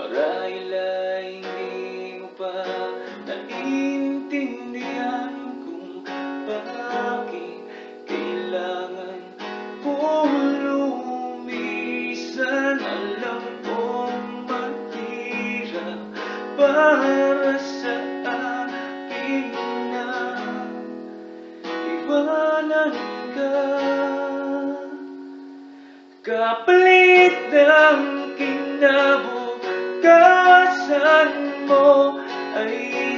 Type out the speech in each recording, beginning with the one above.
Marahil ay hindi mo pa naiintindihan kung bakit kailangan kong lumisan. Alam kong mahirap para sa akin na iwanan ka. Kapalit ng kinabukasan mo ay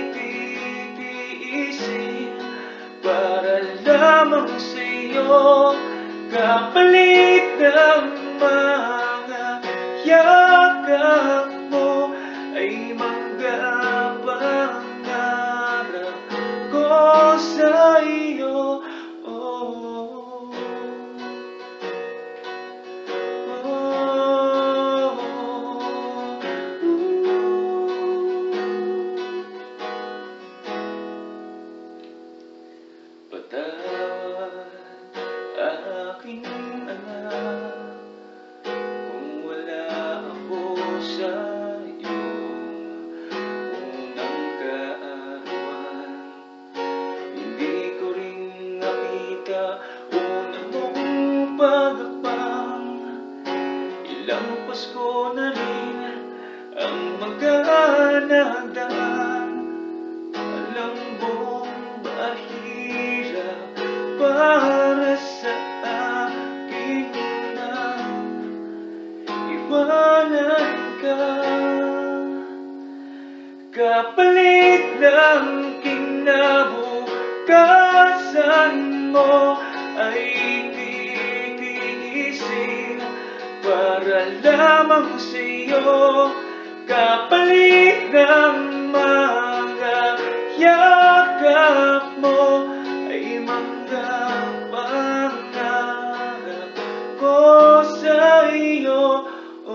titiisin para lamang sa'yo. Kapalit ng mga yakap mo ay manggapangarap ko sa'yo. Patawad, aking anak, kung wala ako sa iyong unang kaarawan. Hindi ko rin nakita una mong pagkakpang. Ilang Pasko na rin ang maghanagdaan. Alam mong mahirap para sa akin na iwanan ka. Kapalit ng kinabukasan mo ay titiisin para lamang sa'yo. Kapalit ng mga yakap mo ay manggapangarap ko sa'yo.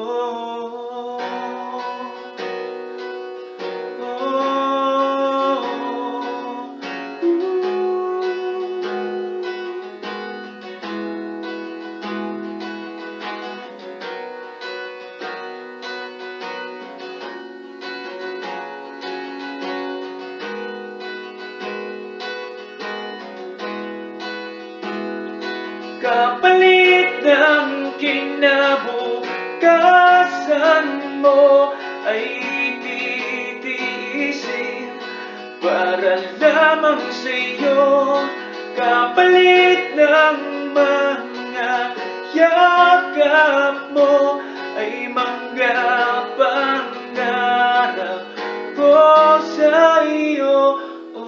Kapalit ng kinabukasan mo ay titiisin para lamang sa'yo. Kapalit ng mga yakap mo ay manggapangarap ko sa'yo.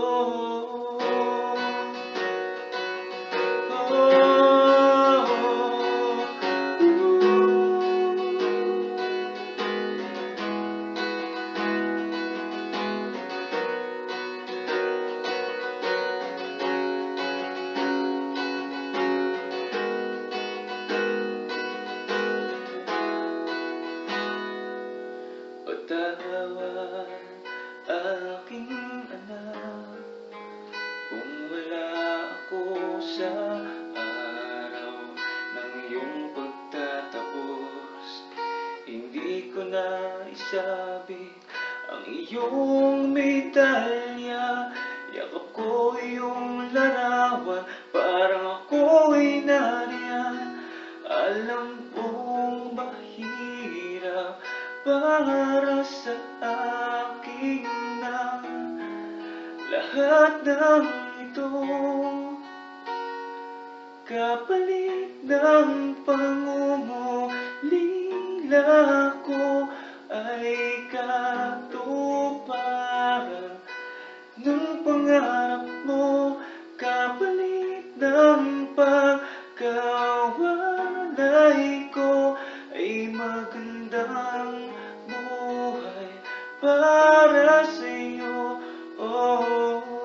Patawad, aking anak, kung wala ako sa araw ng iyong pagtatapos. Hindi ko na isabit ang iyong medalya. Yakap ko iyong larawan, parang ako'y nariyan. Alam kong mahirap para sa akin na lahat ng ito. Kapalit ng pangungulila ko ay katuparan ng pangarap mo. Kapalit ng pagkawalay ko ay magandang buhay para sa'yo.